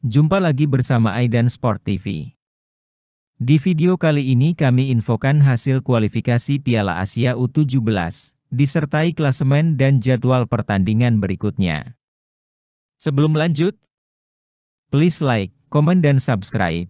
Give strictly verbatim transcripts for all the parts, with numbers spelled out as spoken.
Jumpa lagi bersama Aidan Sport T V. Di video kali ini kami infokan hasil kualifikasi Piala Asia U tujuh belas, disertai klasemen dan jadwal pertandingan berikutnya. Sebelum lanjut, please like, komen dan subscribe.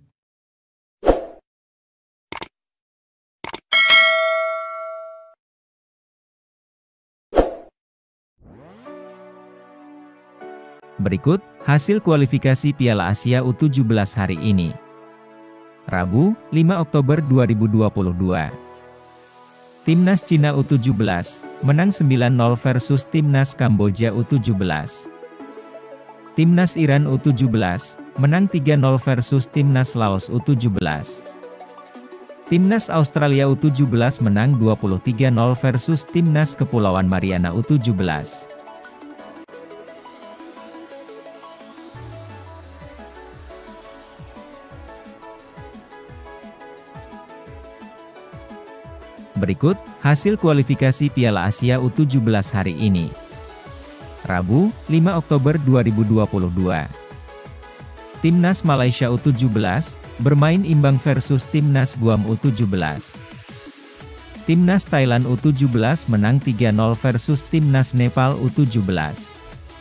Berikut, hasil kualifikasi Piala Asia U tujuh belas hari ini. Rabu, lima Oktober dua ribu dua puluh dua. Timnas Cina U tujuh belas, menang sembilan nol versus Timnas Kamboja U tujuh belas. Timnas Iran U tujuh belas, menang tiga nol versus Timnas Laos U tujuh belas. Timnas Australia U tujuh belas menang dua puluh tiga nol versus Timnas Kepulauan Mariana U tujuh belas. Berikut, hasil kualifikasi Piala Asia U tujuh belas hari ini. Rabu, lima Oktober dua ribu dua puluh dua. Timnas Malaysia U tujuh belas, bermain imbang versus Timnas Guam U tujuh belas. Timnas Thailand U tujuh belas menang tiga nol versus Timnas Nepal U tujuh belas.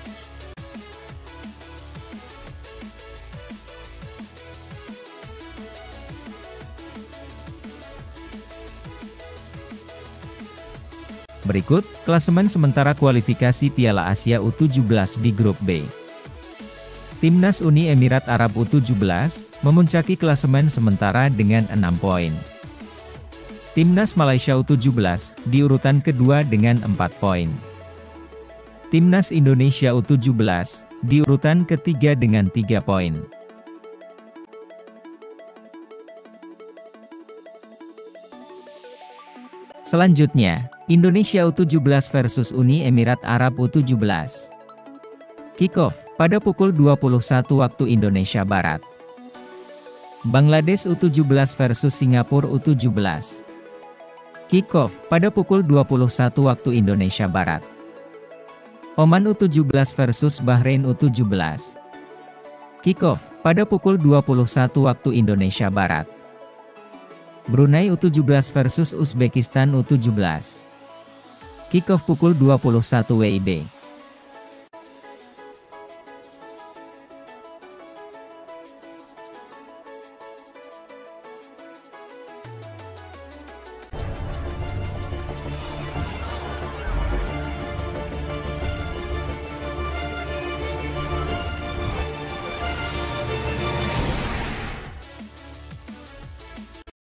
Berikut, klasemen sementara kualifikasi Piala Asia U tujuh belas di Grup B. Timnas Uni Emirat Arab U tujuh belas, memuncaki klasemen sementara dengan enam poin. Timnas Malaysia U tujuh belas, di urutan kedua dengan empat poin. Timnas Indonesia U tujuh belas, di urutan ketiga dengan tiga poin. Selanjutnya, Indonesia U tujuh belas versus Uni Emirat Arab U tujuh belas. Kick-off pada pukul dua puluh satu waktu Indonesia Barat. Bangladesh U tujuh belas versus Singapura U tujuh belas. Kick-off pada pukul dua puluh satu waktu Indonesia Barat. Oman U tujuh belas versus Bahrain U tujuh belas. Kick-off pada pukul dua puluh satu waktu Indonesia Barat. Brunei U tujuh belas versus Uzbekistan U tujuh belas. Kick-off pukul dua puluh satu W I B.